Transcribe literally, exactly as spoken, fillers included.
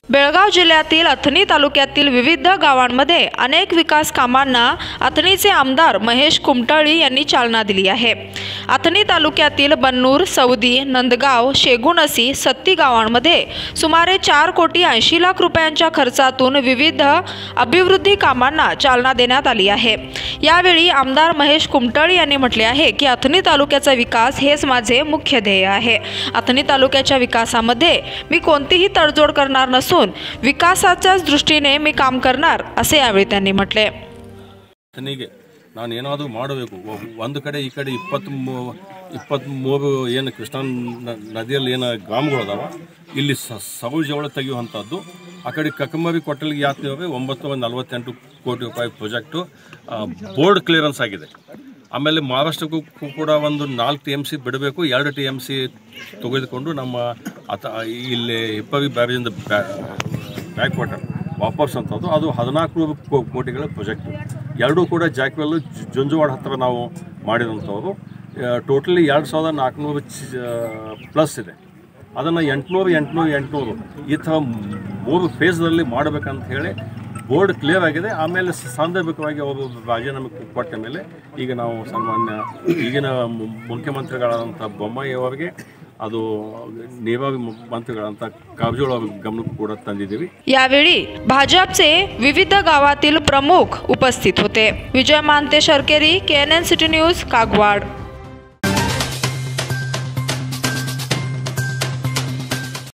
बेळगाव जिल्ह्यातील अथणी तालुक्यातील विविध गावांमध्ये अनेक विकास कामांना अथणीचे आमदार महेश कुमटळी यांनी चालना दिली आहे। अथणी तालुक्यातील बन्नूर, सौदी, नंदगाव, शेगुणसी, सत्ती गावांमध्ये सुमारे चार कोटी ऐंशी लाख रुपयांच्या खर्चातून विविध अभिवृद्धी कामांना चालना देण्यात आली आहे। यावेळी आमदार महेश कुमटळी यांनी म्हटले आहे की अथणी तालुक्याचा विकास हेच माझे मुख्य ध्येय आहे। अथणी तालुक्याच्या विकासामध्ये मी कोणतीही तडजोड करणार नसून विकासाच्या दृष्टीने मी काम करणार असे यावेळी त्यांनी म्हटले। ಅತನಿಗೆ ನಾನು ಏನಾದರೂ ಮಾಡಬೇಕು, ಒಂದು ಕಡೆ ಈ ಕಡೆ ಇಪ್ಪತ್ತು ಇಪ್ಪತ್ತ್ಮೂರು ಏನು ಕೃಷ್ಣಾ ನದಿಯಲ್ಲಿ ಏನು ಗ್ರಾಮಗಳದಾವ ಇಲ್ಲಿ ಸೌಜವಳ ತೆಗೆಯುವಂಥದ್ದು, ಆ ಕಡೆ ಕಕ್ಕಂಬರಿ ಕೊಟ್ಟಲಿಗೆ ಯಾತ್ರೆ ಒಂಬತ್ತು ನಲವತ್ತೆಂಟು ಕೋಟಿ ರೂಪಾಯಿ ಪ್ರಾಜೆಕ್ಟು ಬೋರ್ಡ್ ಕ್ಲಿಯರೆನ್ಸ್ ಆಗಿದೆ। ಆಮೇಲೆ ಮಹಾರಾಷ್ಟ್ರಕ್ಕೂ ಕೂಡ ಒಂದು ನಾಲ್ಕು ಟಿ ಎಮ್ ಸಿ ಬಿಡಬೇಕು, ಎರಡು ಟಿ ಎಮ್ ಸಿ ತೆಗೆದುಕೊಂಡು ನಮ್ಮ ಅತ ಇಲ್ಲಿ ಹಿಪ್ಪವಿ ಬ್ಯಾರೇಜಿಂದ ಬ್ಯಾಕ್ ವಾಟರ್ ವಾಪಸ್ ಅಂತದ್ದು ಅದು ಹದಿನಾಲ್ಕು ನೂರು ಕೋಟಿಗಳ ಪ್ರಾಜೆಕ್ಟು, ಎರಡೂ ಕೂಡ ಜಾಕ್ವೆಲ್ಲು ಜುಂಜುವಾಡ ಹತ್ತಿರ ನಾವು ಮಾಡಿದಂಥವ್ರು। ಟೋಟಲಿ ಎರಡು ಸಾವಿರದ ನಾಲ್ಕುನೂರು ಪ್ಲಸ್ ಇದೆ। ಅದನ್ನು ಎಂಟುನೂರು ಎಂಟುನೂರು ಎಂಟುನೂರು ಈ ಥರ ಮೂರು ಫೇಸ್ದಲ್ಲಿ ಮಾಡಬೇಕಂತ ಹೇಳಿ ಬೋರ್ಡ್ ಕ್ಲಿಯರ್ ಆಗಿದೆ। ಆಮೇಲೆ ಸಾಂದರ್ಭಿಕವಾಗಿ ಅವರು ರಾಜೀನಾಮೆ ಕೊಟ್ಟ ಮೇಲೆ ಈಗ ನಾವು ಸನ್ಮಾನ್ಯ ಈಗಿನ ಮುಖ್ಯಮಂತ್ರಿಗಳಾದಂಥ ಬೊಮ್ಮಾಯಿ ಅವರಿಗೆ ಅದು ನೇವಾವಿ मंत्रीಗಳಂತ काबजोळ गमनಕ್ಕೆ ಕೂಡ ತಂದಿದ್ದೀವಿ। यावेळी भाजपचे विविध गावातील प्रमुख उपस्थित होते। विजय Manate Sharkeri, K N N city news, Kagwad.